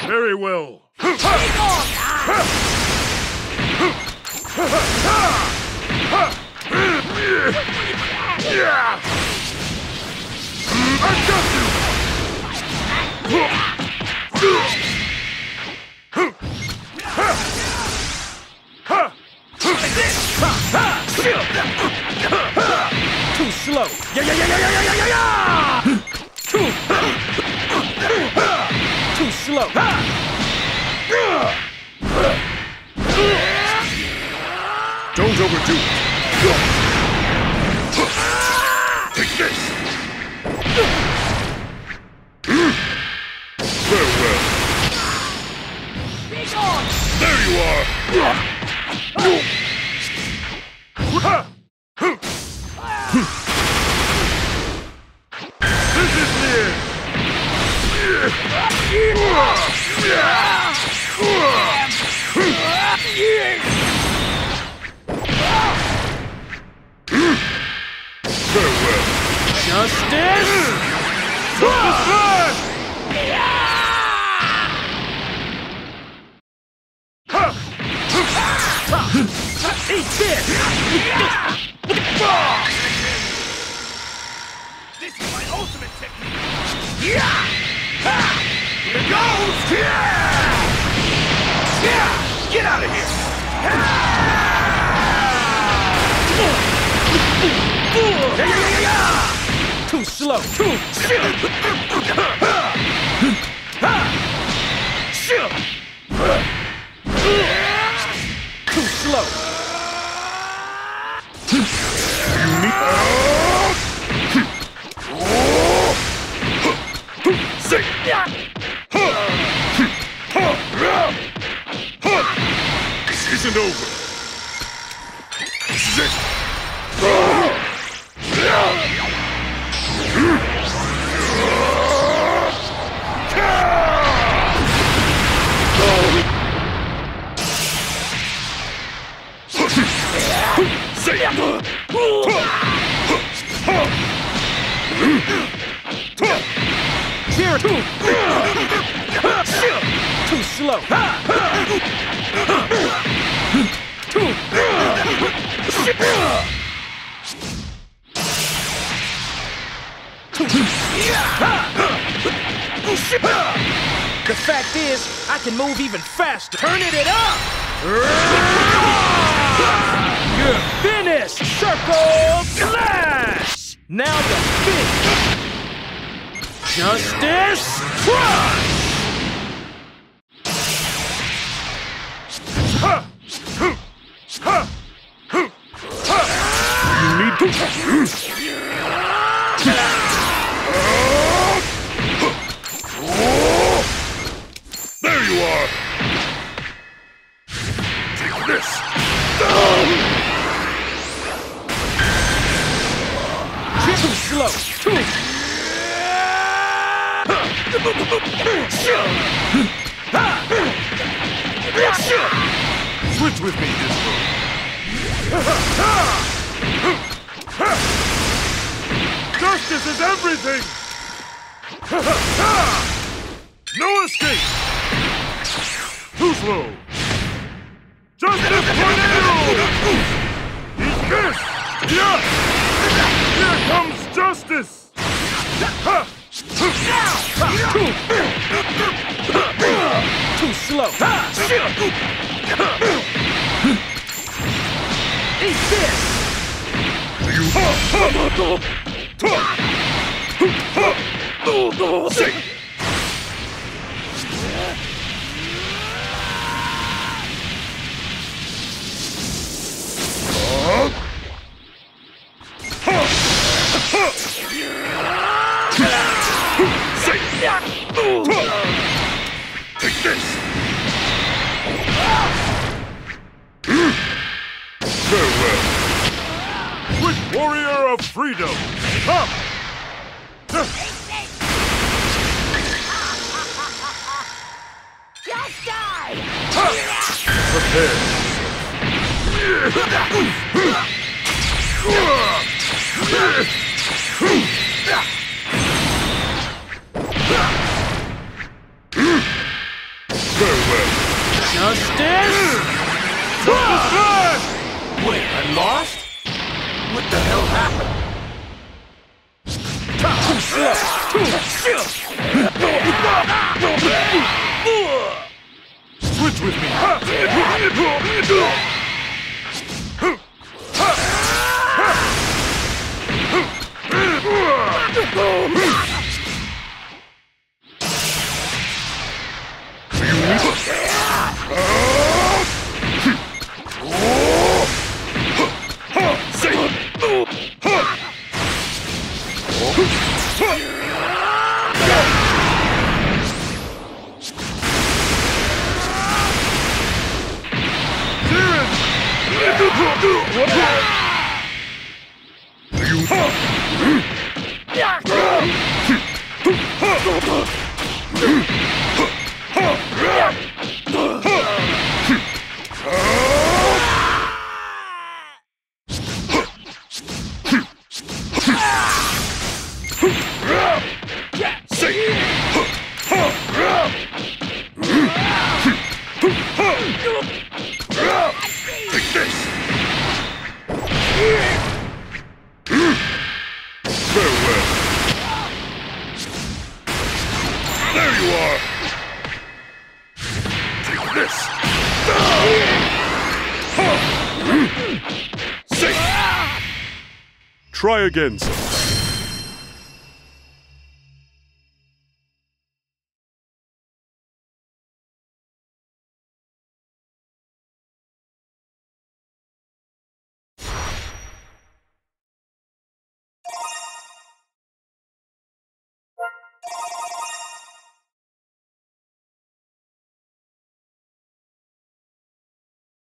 Very well. I got you! Too slow. Too slow. Don't overdo it. Take this. Farewell. There you are. This is near. Farewell. Justice! Surpass! Eat this! This is my ultimate technique! Here it goes! Get out of here! Too slow! Too slow! This isn't over. This is it. Too slow! The fact is, I can move even faster. Turning it up! You're finished! Circle Slash! Now the finish! Justice Crush! You need to... There you are! Take this! Too slow! Switch with me this time. Justice is everything! No escape! Too slow! Justice tornado! He's missed! Yeah! Here comes justice! Too slow! Eat this! Say! Take this! Farewell! Quick warrior of freedom! Come! Just die! Prepare! Farewell. Justice! Wait, I lost? What the hell happened? Switch with me. Take this! Farewell! There you are! Take this! Safe! Try again, sir.